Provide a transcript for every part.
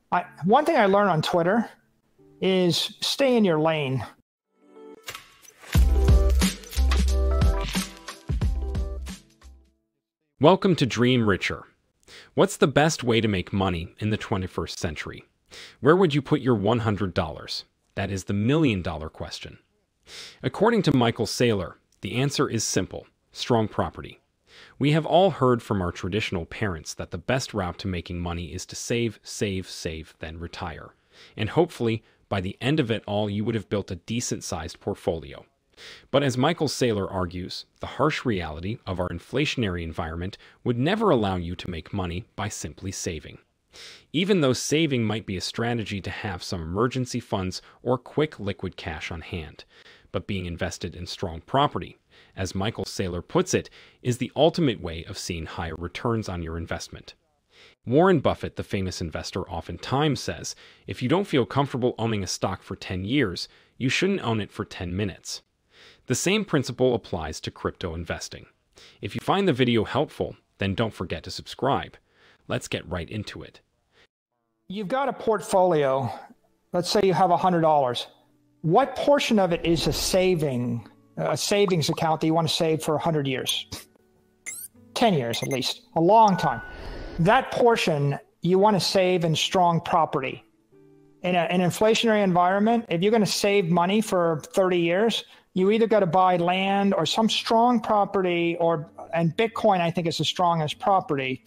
One thing I learned on Twitter is stay in your lane. Welcome to Dream Richer. What's the best way to make money in the 21st century? Where would you put your $100? That is the million-dollar question. According to Michael Saylor, the answer is simple: strong property. We have all heard from our traditional parents that the best route to making money is to save, then retire. And hopefully, by the end of it all, you would have built a decent-sized portfolio. But as Michael Saylor argues, the harsh reality of our inflationary environment would never allow you to make money by simply saving. Even though saving might be a strategy to have some emergency funds or quick liquid cash on hand, but being invested in strong property, as Michael Saylor puts it, is the ultimate way of seeing higher returns on your investment. Warren Buffett, the famous investor, oftentimes says, if you don't feel comfortable owning a stock for 10 years, you shouldn't own it for 10 minutes. The same principle applies to crypto investing. If you find the video helpful, then don't forget to subscribe. Let's get right into it. You've got a portfolio. Let's say you have $100. What portion of it is a savings account that you want to save for 100 years? 10 years at least, a long time. That portion you want to save in strong property. In an inflationary environment, if you're going to save money for 30 years, you either got to buy land or some strong property, and Bitcoin, I think, is the strongest property.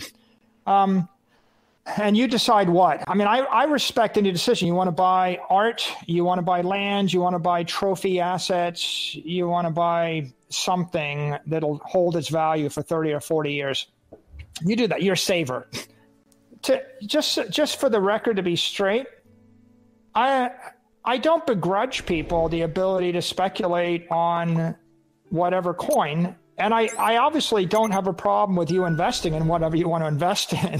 And you decide what. I mean, I respect any decision. You want to buy art, you want to buy land, you want to buy trophy assets, you want to buy something that'll hold its value for 30 or 40 years. You do that. You're a saver. Just for the record, to be straight, I don't begrudge people the ability to speculate on whatever coin. And I obviously don't have a problem with you investing in whatever you want to invest in.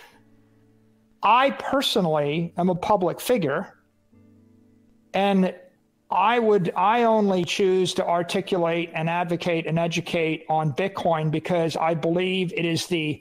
I personally am a public figure, and I only choose to articulate and advocate and educate on Bitcoin because I believe it is the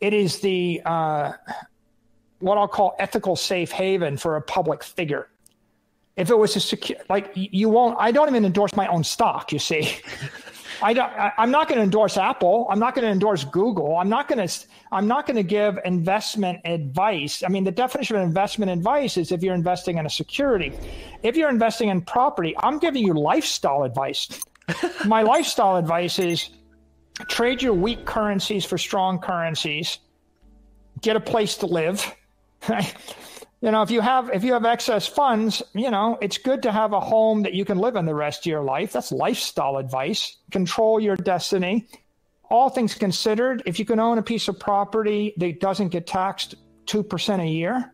what I'll call ethical safe haven for a public figure. If it was a secure, like you won't, I don't even endorse my own stock, you see. I'm not going to endorse Apple. I'm not going to endorse Google. I'm not going to give investment advice. I mean, the definition of investment advice is if you're investing in a security. If you're investing in property, I'm giving you lifestyle advice. My lifestyle advice is trade your weak currencies for strong currencies. Get a place to live. You know, if you have excess funds, you know, it's good to have a home that you can live in the rest of your life. That's lifestyle advice. Control your destiny. All things considered, if you can own a piece of property that doesn't get taxed 2% a year,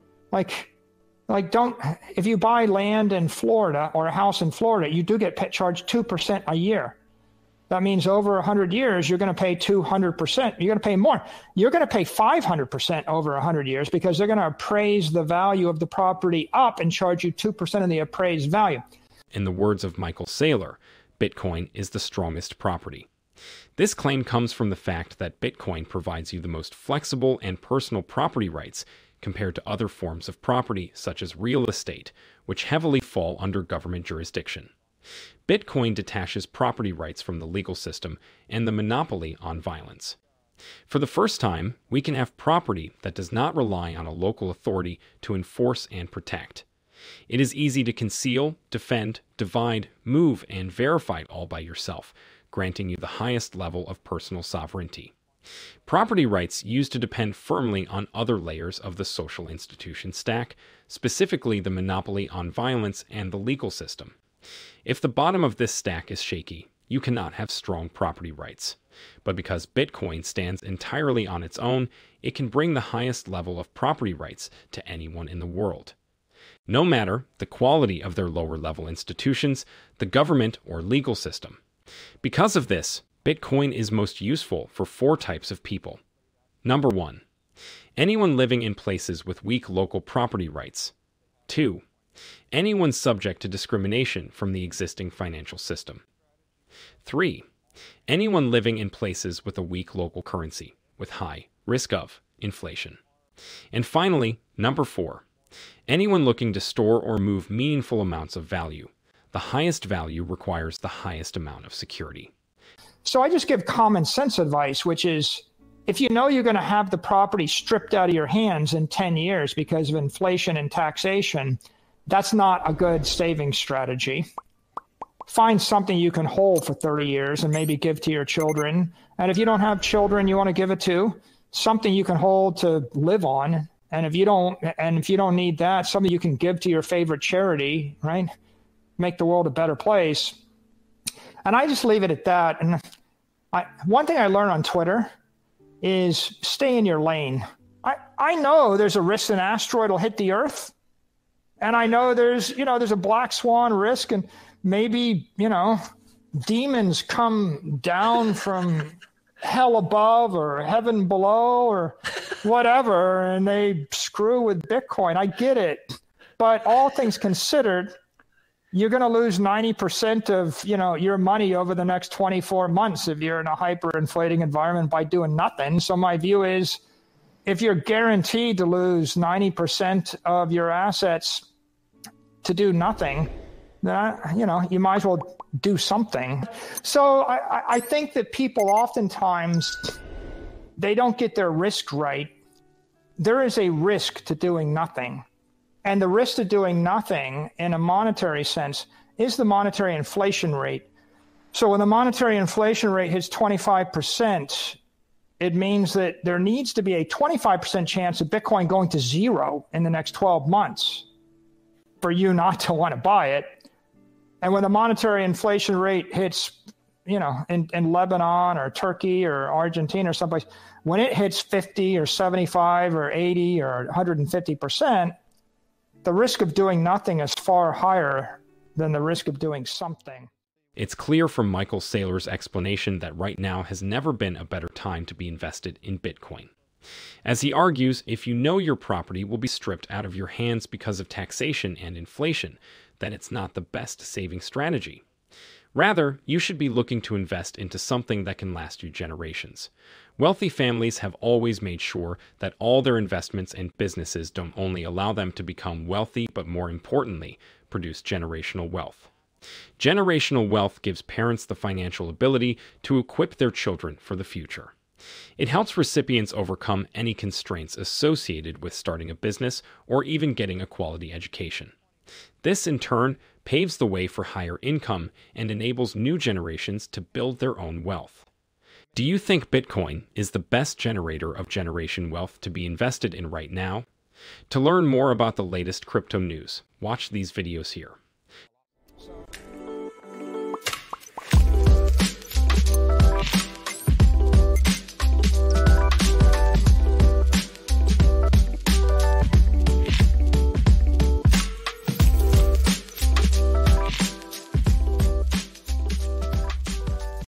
if you buy land in Florida or a house in Florida, you do get charged 2% a year. That means over 100 years, you're going to pay 200%. You're going to pay more. You're going to pay 500% over 100 years because they're going to appraise the value of the property up and charge you 2% of the appraised value. In the words of Michael Saylor, Bitcoin is the strongest property. This claim comes from the fact that Bitcoin provides you the most flexible and personal property rights compared to other forms of property, such as real estate, which heavily fall under government jurisdiction. Bitcoin detaches property rights from the legal system and the monopoly on violence. For the first time, we can have property that does not rely on a local authority to enforce and protect. It is easy to conceal, defend, divide, move, and verify all by yourself, granting you the highest level of personal sovereignty. Property rights used to depend firmly on other layers of the social institution stack, specifically the monopoly on violence and the legal system. If the bottom of this stack is shaky, you cannot have strong property rights. But because Bitcoin stands entirely on its own, it can bring the highest level of property rights to anyone in the world. No matter the quality of their lower-level institutions, the government or legal system. Because of this, Bitcoin is most useful for 4 types of people. Number 1. Anyone living in places with weak local property rights. 2. Anyone subject to discrimination from the existing financial system. 3. Anyone living in places with a weak local currency, with high risk of inflation. And finally, number 4, Anyone looking to store or move meaningful amounts of value, the highest value requires the highest amount of security. So I just give common sense advice, which is if you know you're going to have the property stripped out of your hands in 10 years because of inflation and taxation, that's not a good saving strategy. Find something you can hold for 30 years and maybe give to your children. And if you don't have children you want to give it to, something you can hold to live on. And if you don't need that, something you can give to your favorite charity, right? Make the world a better place. And I just leave it at that. And one thing I learned on Twitter is stay in your lane. I know there's a risk an asteroid will hit the Earth. And I know there's a black swan risk, and maybe, demons come down from hell above or heaven below or whatever, and they screw with Bitcoin. I get it. But all things considered, you're going to lose 90% of, your money over the next 24 months if you're in a hyperinflating environment by doing nothing. So my view is if you're guaranteed to lose 90% of your assets to do nothing, then, you might as well do something. So I think that people oftentimes, they don't get their risk right. There is a risk to doing nothing. And the risk to doing nothing in a monetary sense is the monetary inflation rate. So when the monetary inflation rate hits 25%, it means that there needs to be a 25% chance of Bitcoin going to zero in the next 12 months for you not to want to buy it. And when the monetary inflation rate hits, in Lebanon or Turkey or Argentina or someplace, when it hits 50 or 75 or 80 or 150%, the risk of doing nothing is far higher than the risk of doing something. It's clear from Michael Saylor's explanation that right now has never been a better time to be invested in Bitcoin. As he argues, if you know your property will be stripped out of your hands because of taxation and inflation, then it's not the best saving strategy. Rather, you should be looking to invest into something that can last you generations. Wealthy families have always made sure that all their investments and businesses don't only allow them to become wealthy, but more importantly, produce generational wealth. Generational wealth gives parents the financial ability to equip their children for the future. It helps recipients overcome any constraints associated with starting a business or even getting a quality education. This, in turn, paves the way for higher income and enables new generations to build their own wealth. Do you think Bitcoin is the best generator of generation wealth to be invested in right now? To learn more about the latest crypto news, watch these videos here.